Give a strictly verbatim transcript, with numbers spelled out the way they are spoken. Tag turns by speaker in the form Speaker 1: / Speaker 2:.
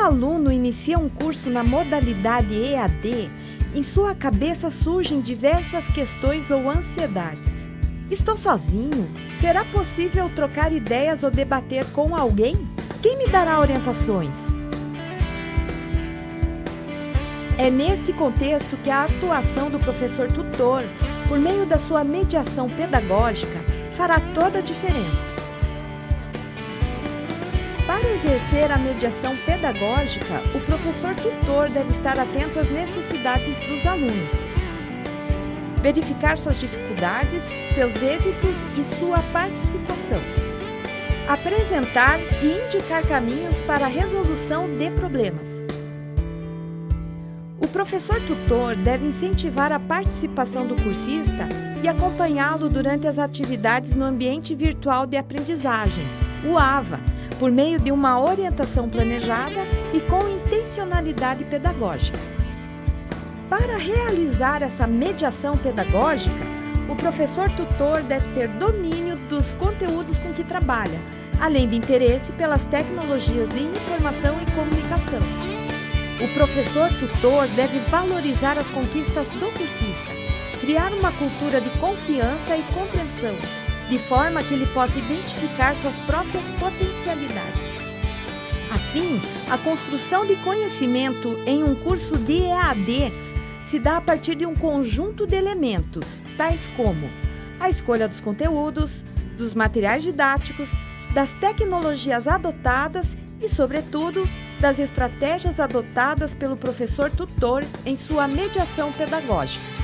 Speaker 1: aluno inicia um curso na modalidade E A D, em sua cabeça surgem diversas questões ou ansiedades. Estou sozinho? Será possível trocar ideias ou debater com alguém? Quem me dará orientações? É neste contexto que a atuação do professor tutor, por meio da sua mediação pedagógica, fará toda a diferença. Para exercer a mediação pedagógica, o professor tutor deve estar atento às necessidades dos alunos, verificar suas dificuldades, seus êxitos e sua participação, apresentar e indicar caminhos para a resolução de problemas. O professor tutor deve incentivar a participação do cursista e acompanhá-lo durante as atividades no ambiente virtual de aprendizagem, o A V A, por meio de uma orientação planejada e com intencionalidade pedagógica. Para realizar essa mediação pedagógica, o professor tutor deve ter domínio dos conteúdos com que trabalha, além de interesse pelas tecnologias de informação e comunicação. O professor tutor deve valorizar as conquistas do cursista, criar uma cultura de confiança e compreensão, de forma que ele possa identificar suas próprias potencialidades. Assim, a construção de conhecimento em um curso de E A D se dá a partir de um conjunto de elementos, tais como a escolha dos conteúdos, dos materiais didáticos, das tecnologias adotadas e, sobretudo, das estratégias adotadas pelo professor tutor em sua mediação pedagógica.